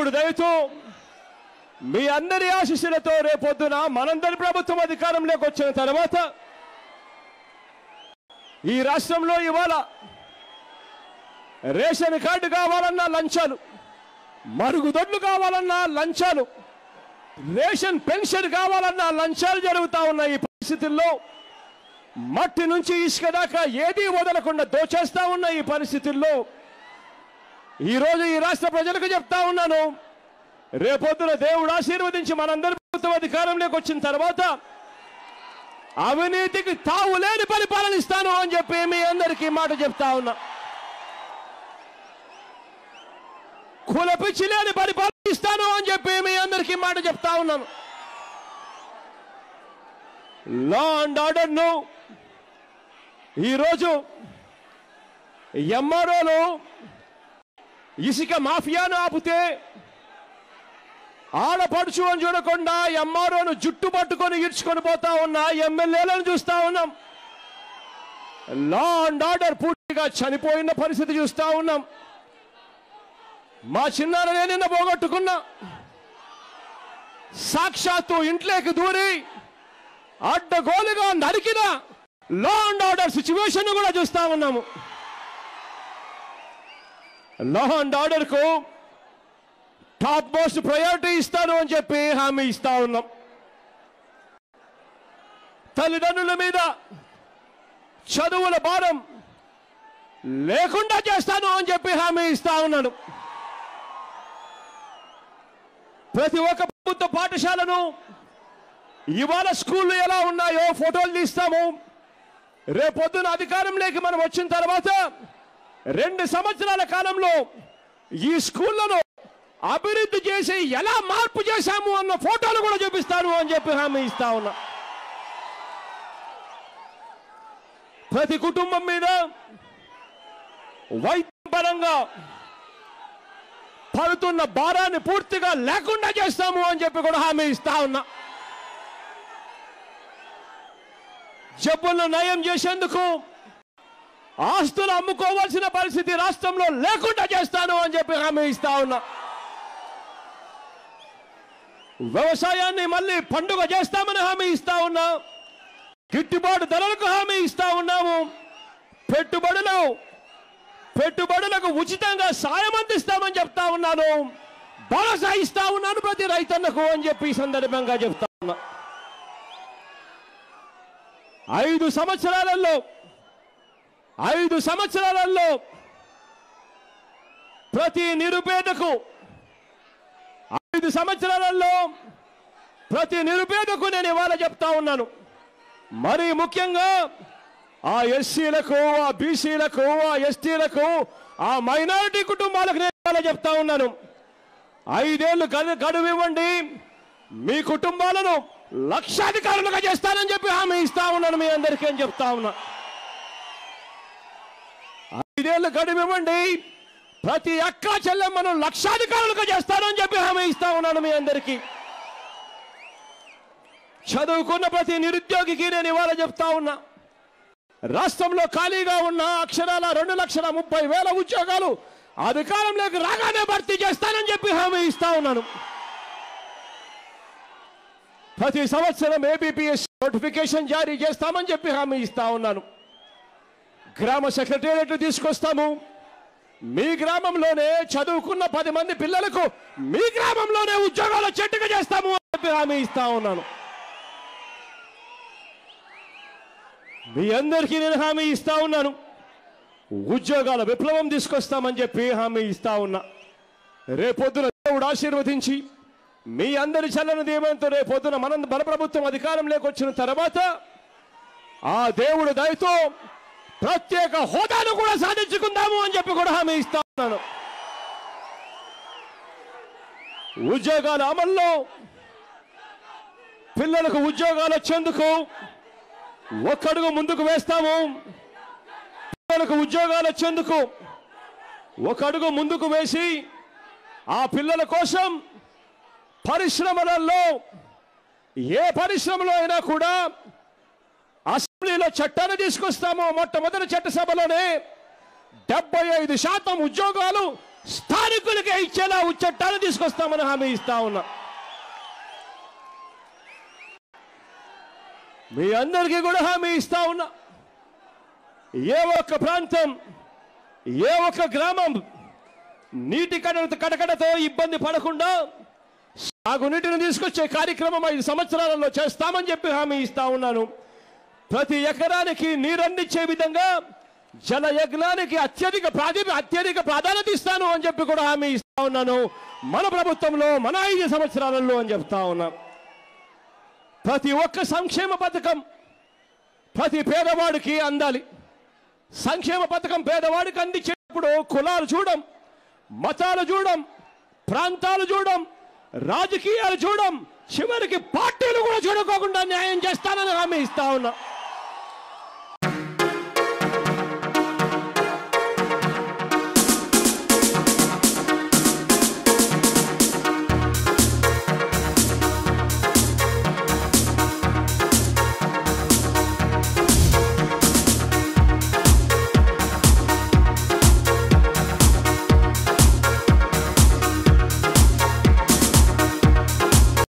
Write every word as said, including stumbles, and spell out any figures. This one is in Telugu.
దేవుడు దయతో మీ అందరి ఆశీస్సులతో రేపొద్దున మనందరి ప్రభుత్వం అధికారంలోకి వచ్చిన తర్వాత ఈ రాష్ట్రంలో ఇవాళ రేషన్ కార్డు కావాలన్నా లంచాలు, మరుగుదొడ్లు కావాలన్నా లంచాలు, రేషన్ పెన్షన్ కావాలన్నా లంచాలు జరుగుతూ ఉన్న ఈ పరిస్థితుల్లో మట్టి నుంచి ఇసుక దాకా ఏదీ వదలకుండా దోచేస్తా ఉన్న ఈ పరిస్థితుల్లో ఈరోజు ఈ రాష్ట్ర ప్రజలకు చెప్తా ఉన్నాను, రేపొద్దున దేవుడు ఆశీర్వదించి మనందరి ప్రభుత్వం అధికారంలోకి వచ్చిన తర్వాత అవినీతికి తావు లేని పరిపాలన ఇస్తాను అని చెప్పి మీ అందరికీ మాట చెప్తా ఉన్నా. కులపిచ్చి లేని పరిపాలన ఇస్తాను అని చెప్పి మీ అందరికీ మాట చెప్తా ఉన్నాను. లా అండ్ ఆర్డర్ను ఈరోజు ఎంఆర్ఓలు ఇసుక మాఫియాను ఆపితే ఆడపడుచు అని చూడకుండా ఎంఆర్ఓను జుట్టు పట్టుకొని ఈడ్చుకొని పోతా ఉన్నా ఎమ్మెల్యేలను చూస్తా ఉన్నాం. లా అండ్ ఆర్డర్ పూర్తిగా చనిపోయిన పరిస్థితి చూస్తా ఉన్నాం. మా చిన్నారనే నిన్న పోగొట్టుకున్నా, సాక్షాత్తు ఇంట్లోకి దూరి అడ్డగోలుగా నరికిన లా అండ్ ఆర్డర్ సిచ్యువేషన్ కూడా చూస్తా ఉన్నాము. లా అండ్ ఆర్డర్ కు టాప్ మోస్ట్ ప్రయారిటీ ఇస్తాను అని చెప్పి హామీ ఇస్తా ఉన్నాం. తల్లిదండ్రుల మీద చదువుల భారం లేకుండా చేస్తాను అని చెప్పి హామీ ఇస్తా ఉన్నాను. ప్రతి ఒక్క ప్రభుత్వ పాఠశాలను ఇవాళ స్కూళ్ళు ఎలా ఉన్నాయో ఫోటోలు తీస్తాము. రేపొద్దున అధికారంలోకి మనం వచ్చిన తర్వాత రెండు సంవత్సరాల కాలంలో ఈ స్కూళ్లను అభివృద్ధి చేసి ఎలా మార్పు చేశాము అన్న ఫోటోలు కూడా చూపిస్తాను అని చెప్పి హామీ ఇస్తా ఉన్నా. ప్రతి కుటుంబం మీద వైద్యపరంగా పడుతున్న భారాన్ని పూర్తిగా లేకుండా చేస్తాము అని చెప్పి కూడా హామీ ఇస్తా ఉన్నా. జబ్బులను నయం చేసేందుకు ఆస్తులు అమ్ముకోవాల్సిన పరిస్థితి రాష్ట్రంలో లేకుండా చేస్తాను అని చెప్పి హామీ ఇస్తా ఉన్నా. వ్యవసాయాన్ని మళ్ళీ పండుగ చేస్తామని హామీ ఇస్తా ఉన్నా. గిట్టుబాటు ధరలకు హామీ ఇస్తా ఉన్నాము. పెట్టుబడులు పెట్టుబడులకు ఉచితంగా సాయం అందిస్తామని చెప్తా ఉన్నాను. భరోసా ఇస్తా ఉన్నాను ప్రతి రైతన్నకు అని చెప్పి ఈ సందర్భంగా చెప్తా ఉన్నా. ఐదు సంవత్సరాలలో ఐదు సంవత్సరాలలో ప్రతి నిరుపేదకు ఐదు సంవత్సరాలలో ప్రతి నిరుపేదకు నేను ఇవాళ చెప్తా ఉన్నాను. మరి ముఖ్యంగా ఆ ఎస్సీలకు, ఆ బీసీలకు, ఆ ఎస్టీలకు, ఆ మైనారిటీ కుటుంబాలకు నేను ఇవాళ చెప్తా ఉన్నాను, ఐదేళ్లు గడువు ఇవ్వండి, మీ కుటుంబాలను లక్షాధికారులుగా చేస్తానని చెప్పి హామీ ఇస్తా ఉన్నాను. మీ అందరికీ అని చెప్తా ఉన్నా. ఐదేళ్లు గడువు ఇవ్వండి, ప్రతి అక్క చెల్లెమ్మను లక్షాధికారులుగా చేస్తానని చెప్పి హామీ ఇస్తా ఉన్నాను మీ అందరికీ. చదువుకున్న ప్రతి నిరుద్యోగికి నేను ఇవాళ చెప్తా ఉన్నా, రాష్ట్రంలో ఖాళీగా ఉన్న అక్షరాల రెండు లక్షల ముప్పై వేల ఉద్యోగాలు అధికారంలోకి రాగానే భర్తీ చేస్తానని చెప్పి హామీ ఇస్తా ఉన్నాను. ప్రతి సంవత్సరం ఏబీపీఎస్ నోటిఫికేషన్ జారీ చేస్తామని చెప్పి హామీ ఇస్తా ఉన్నాను. గ్రామ సెక్రటేరియట్ తీసుకొస్తాము. మీ గ్రామంలోనే చదువుకున్న పది మంది పిల్లలకు మీ గ్రామంలోనే ఉద్యోగాలు చెట్టుగా చేస్తాము అని చెప్పి హామీ ఇస్తా ఉన్నాను. మీ అందరికీ నేను హామీ ఇస్తా ఉన్నాను. ఉద్యోగాల విప్లవం తీసుకొస్తామని చెప్పి హామీ ఇస్తా ఉన్నా. రేపొద్దున దేవుడు ఆశీర్వదించి మీ అందరి చల్లని దీవెనతో రేపొద్దున మన మన ప్రభుత్వం అధికారంలోకి వచ్చిన తర్వాత ఆ దేవుడు దయతో ప్రత్యేక హోదాను కూడా సాధించుకుందాము అని చెప్పి కూడా హామీ ఇస్తా ఉన్నాను. ఉద్యోగాల అమల్లో పిల్లలకు ఉద్యోగాలు వచ్చేందుకు ఒక్కడుగు ముందుకు వేస్తాము. పిల్లలకు ఉద్యోగాలు వచ్చేందుకు ఒక అడుగు ముందుకు వేసి ఆ పిల్లల కోసం పరిశ్రమలలో ఏ పరిశ్రమలో అయినా కూడా అసెంబ్లీలో చట్టాన్ని తీసుకొస్తాము. మొట్టమొదటి చట్టసభలోనే డెబ్బై ఐదు శాతం ఉద్యోగాలు స్థానికులకే ఇచ్చేలా చట్టాలు తీసుకొస్తామని హామీ ఇస్తా ఉన్నా. మీ అందరికీ కూడా హామీ ఇస్తా ఉన్నా, ఏ ఒక్క ప్రాంతం, ఏ ఒక్క గ్రామం నీటి కడ కటకటతో ఇబ్బంది పడకుండా సాగునీటిని తీసుకొచ్చే కార్యక్రమం ఐదు సంవత్సరాలలో చేస్తామని చెప్పి హామీ ఇస్తా ఉన్నాను. ప్రతి ఎకరానికి నీరందించే విధంగా జల యజ్ఞానికి అత్యధిక ప్రాధి అత్యధిక ప్రాధాన్యత ఇస్తాను అని చెప్పి కూడా హామీ ఇస్తా ఉన్నాను మన ప్రభుత్వంలో, మన ఐదు సంవత్సరాలలో అని చెప్తా ఉన్నా. ప్రతి ఒక్క సంక్షేమ పథకం ప్రతి పేదవాడికి అందాలి. సంక్షేమ పథకం పేదవాడికి అందించేటప్పుడు కులాలు చూడం, మతాలు చూడం, ప్రాంతాలు చూడం, రాజకీయాలు చూడం, చివరికి పార్టీలు కూడా చూడకోకుండా న్యాయం చేస్తానని హామీ ఇస్తా ఉన్నా.